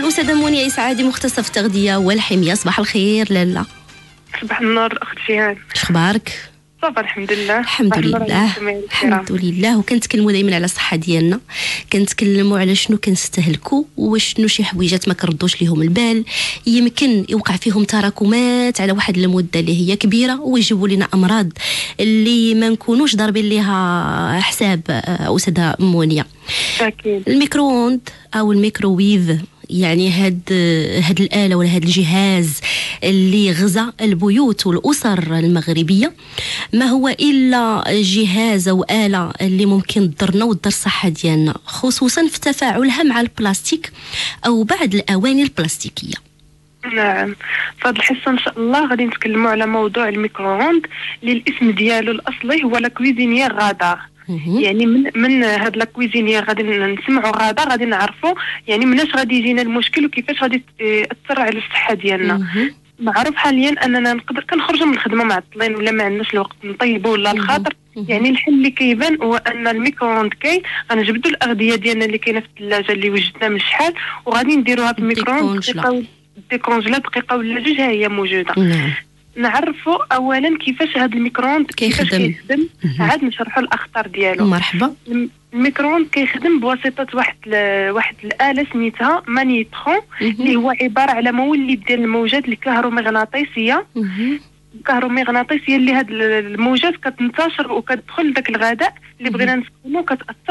والأستاذة مونيا إسعادي مختصة في التغذية والحمية. صباح الخير لالا. صباح النور أخت جيهان. شخبارك؟ صافا الحمد لله. الحمد لله الحمد لله. وكنتكلموا دائما على الصحة ديالنا، كنتكلموا على شنو كنستهلكوا وشنو شي حويجات ما كنردوش ليهم البال، يمكن يوقع فيهم تراكمات على واحد المدة اللي هي كبيرة ويجيبوا لنا أمراض اللي ما نكونوش ضاربين ليها حساب. أستاذة مونيا، أكيد الميكرووند أو الميكروويف، يعني هاد الآلة ولا هاد الجهاز اللي غزا البيوت والأسر المغربية ما هو إلا جهاز أو آلة اللي ممكن تضرنا وتضر الصحة ديالنا، خصوصا في تفاعلها مع البلاستيك أو بعض الأواني البلاستيكية. نعم، فهاد الحصة إن شاء الله غادي نتكلموا على موضوع الميكرووند اللي الاسم ديالو الأصلي هو لا كويزينيير غادار. يعني من هاد لا كويزينيير غادي نسمعوا غادار، غادي نعرفوا يعني مناش غادي يجينا المشكل وكيفاش غادي تأثر على الصحة ديالنا. معروف حاليا اننا نقدر كنخرجوا من الخدمه معطلين ولا ما عندناش الوقت نطيبوا ولا الخاطر، يعني الحل اللي كيبان هو ان الميكرووند غنجبدوا الاغذيه ديالنا اللي كاينه في الثلاجه اللي وجدنا من شحال وغادي نديروها في الميكرووند ديكونجلا دقيقه ولا جوج ها هي موجوده. نعرفوا اولا كيفاش هذا الميكرووند كيخدم، عاد نشرحوا الاخطار ديالو. مرحبا. الميكرووند كيخدم بواسطه واحد الاله سميتها مانيترون اللي هو عباره على مولد ديال الموجات الكهرومغناطيسيه اللي هاد الموجات كتنتشر وكتدخل لذاك الغذاء اللي بغينا نسخنو،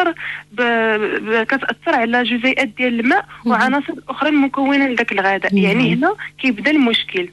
كتاثر على جزيئات ديال الماء وعناصر اخرى مكونه لذاك الغذاء. يعني هنا كيبدا المشكل.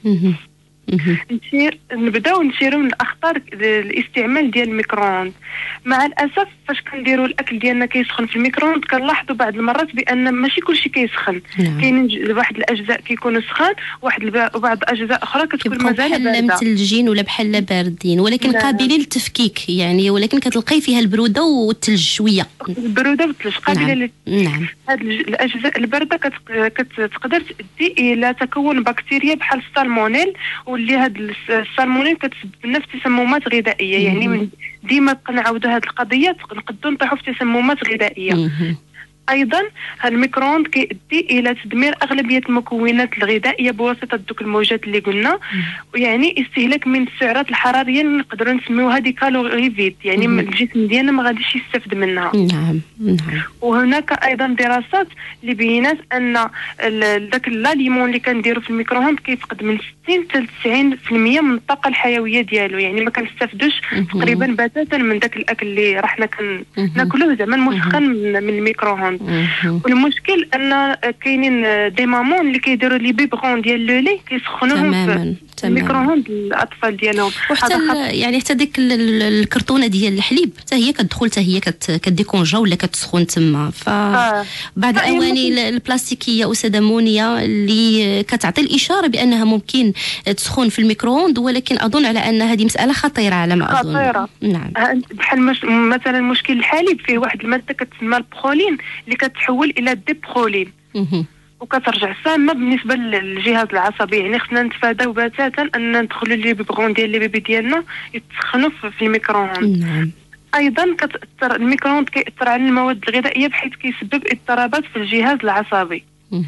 نبداو نشيروا من الاخطار الاستعمال ديال الميكرووند. مع الاسف فاش كنديروا الاكل ديالنا كيسخن في الميكرووند كنلاحظوا بعض المرات بان ماشي كلشي كيسخن. كاينين واحد الاجزاء كيكونوا سخان وبعض الاجزاء اخرى كتكون مازال بارده، بحال متلجين ولا بحال باردين، ولكن قابلين للتفكيك يعني، ولكن كتلقاي فيها البروده والثلج شويه. البروده والثلج قابله نعم. هاد الاجزاء البارده كتقدر تؤدي الى تكون بكتيريا بحال السالمونيل، واللي هاد السالمونيل كتسبب لنا في تسممات غذائيه. يعني ديما كنعاودوا هاد القضيه نقدروا نطيحوا في تسممات غذائيه. ايضا الميكرووند كيؤدي الى تدمير اغلبيه المكونات الغذائيه بواسطه دوك الموجات اللي قلنا، ويعني استهلاك من السعرات الحراريه اللي نقدروا نسميوها دي كالوري فيد، يعني الجسم ديالنا ما غاديش يستافد منها. نعم. وهناك ايضا دراسات اللي بينات ان داك الليمون اللي كنديروا في الميكرووند كيفقد من 60 حتى 90% من الطاقه الحيويه ديالو، يعني ما كنستافدوش تقريبا بتاتا من داك الاكل اللي راح ناكلوه زعما المسخن من الميكرووند. والمشكل ان كاينين دي مامون اللي كيديروا لي بيبغون ديال لو لي كيسخنوهم في الميكرووند الاطفال ديالهم، وحتى يعني حتى ديك الكرتونه ديال الحليب حتى هي كتدخل حتى هي كديكونجا ولا كتسخن تما. فبعض الاواني البلاستيكيه استاذه مونيا اللي كتعطي الاشاره بانها ممكن تسخن في الميكرووند، ولكن اظن على ان هذه مساله خطيره على ما اظن. خطيره. نعم. بحال مثلا مشكل الحليب فيه واحد الماده كتسمى البرولين اللي كتحول الى الديبرولين وكترجع سامه بالنسبه للجهاز العصبي. يعني خصنا نتفاداو بتاتا ان ندخلوا لي بيبغون ديال لي بيبي ديالنا يتسخنوا في الميكرووند. نعم. ايضا كتاثر الميكرووند كيأثر على المواد الغذائيه بحيث كيسبب اضطرابات في الجهاز العصبي.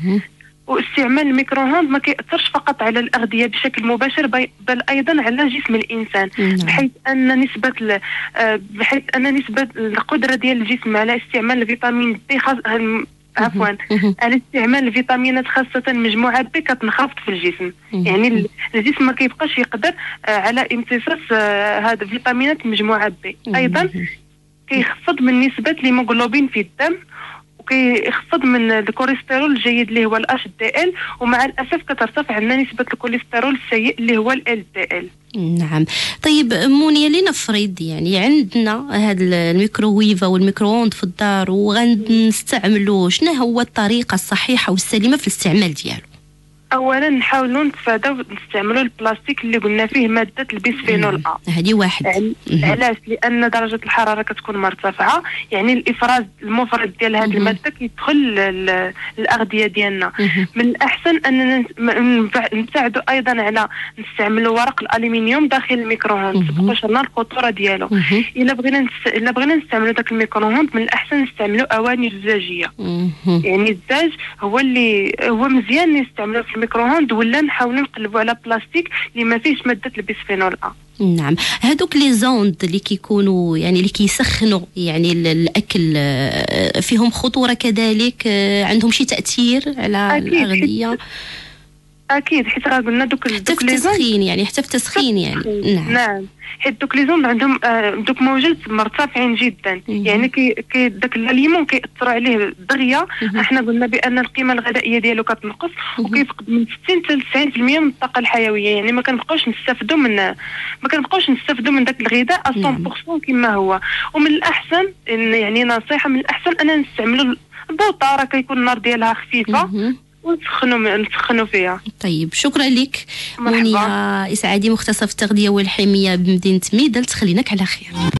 واستعمال الميكرووند ما كيأثرش فقط على الأغذية بشكل مباشر بل أيضا على جسم الإنسان، بحيث أن نسبة القدرة ديال الجسم على استعمال الفيتامين دي على استعمال الفيتامينات خاصة مجموعة بي كتنخفض في الجسم. يعني الجسم ما كيبقاش يقدر على امتصاص هذه الفيتامينات مجموعة بي. أيضا كيخفض من نسبة الهيموغلوبين في الدم، وكيخفض من الكوليسترول الجيد اللي هو الاتش دي ال، ومع الاسف كترتفع عندنا نسبه الكوليسترول السيء اللي هو ال دي ال. نعم. طيب مونيا، لنفرض يعني عندنا هذا الميكروويف او الميكرووند في الدار وغنستعملوه، شنو هو الطريقه الصحيحه والسليمه في الاستعمال ديالو؟ اولا نحاولوا نتفاداو نستعملوا البلاستيك اللي قلنا فيه ماده البيسفينول ا. هذه واحد. علاش؟ لان درجه الحراره كتكون مرتفعه، يعني الافراز المفرط ديال هذه الماده كيدخل الاغذيه ديالنا. من الاحسن اننا نبتعدوا ايضا على نستعملوا ورق الالومنيوم داخل الميكرووند، تبقاوش لنا الخطوره ديالو. الا بغينا نستعملوا داك الميكرووند من الاحسن نستعملوا اواني زجاجيه. يعني الزاج هو مزيان نستعملوه في الميكرووند، ولا نحاولوا نقلبوا على بلاستيك اللي ما فيهش ماده البيسفينول ا. نعم، هذوك لي زوند اللي كيكونوا يعني اللي كيسخنوا يعني الاكل فيهم خطوره كذلك، عندهم شي تاثير على الاغذيه؟ اكيد، حيت راه قلنا دوك حتى في التسخين، يعني حتى في التسخين يعني. نعم، حيت دوك لي زون عندهم دوك موجات مرتفعين جدا. يعني كي داك الليمون كيأثروا عليه دغيا. احنا قلنا بان القيمه الغذائيه ديالو كتنقص وكيفقد من 60 حتى 90% من الطاقه الحيويه. يعني ما كنبقاوش نستافدوا من داك الغذاء 100% كما هو. ومن الاحسن يعني نصيحه، من الاحسن اننا نستعملوا البوطه، راه كيكون النار ديالها خفيفه ونسخنوا فيها. طيب، شكرا لك منية إسعادي، مختصة في التغذية والحمية بمدينة ميدل. تخليناك على خير.